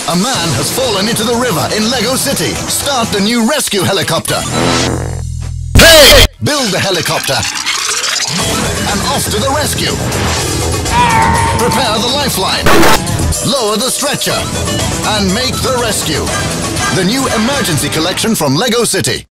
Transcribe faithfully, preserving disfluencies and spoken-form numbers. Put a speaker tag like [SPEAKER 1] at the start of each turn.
[SPEAKER 1] A man has fallen into the river in Lego City. Start the new rescue helicopter. Hey! Build the helicopter. And off to the rescue. Prepare the lifeline. Lower the stretcher. And make the rescue. The new emergency collection from Lego City.